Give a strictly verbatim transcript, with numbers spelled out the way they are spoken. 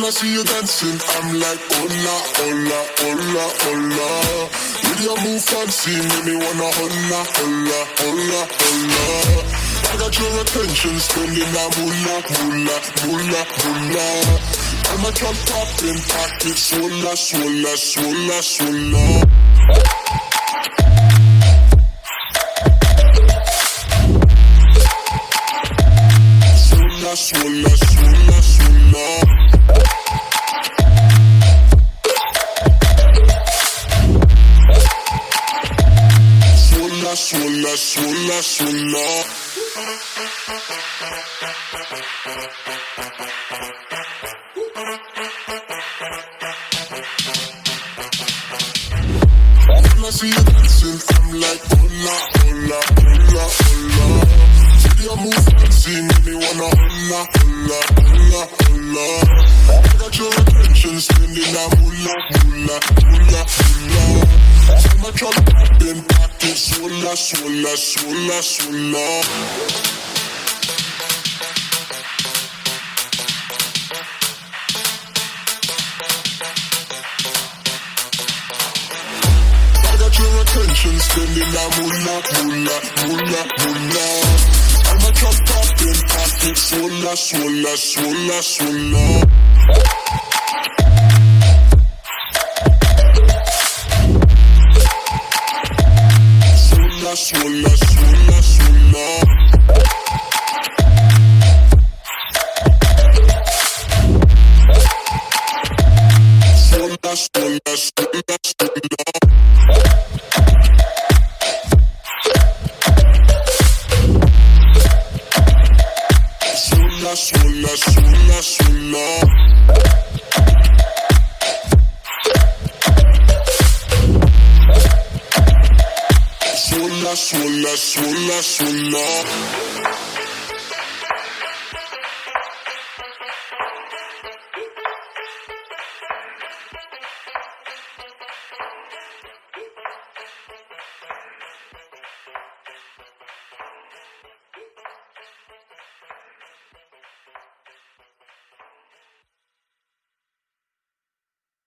I see you dancing, I'm like, hola, hola, hola, hola. With your move fancy, make me wanna hola, hola, hola, hola. I got your attention, spending a moolah, moolah, moolah, moolah. I'm a drop popping, pocket, swola, swola, swola, swola. Swola, swola, swola, swola. Swola, swola, swola. When I see you dancing, I'm like, hola, hola, hola, hola. See you move fancy, make me wanna hola, hola, hola, hola. I got your attention, spending a moolah, moolah, moolah, moolah. I'm a drop popping, pocket, swola, swola, swola, swola. Your attention, spending a moolah, moolah, moolah, moolah. I'm a drop popping, pocket, swola, swola, swola, swola. Swola, swola, swola, swola. Swola, swola, swola, swola. Swola, swola, swola. Swola, swola, swola, swola.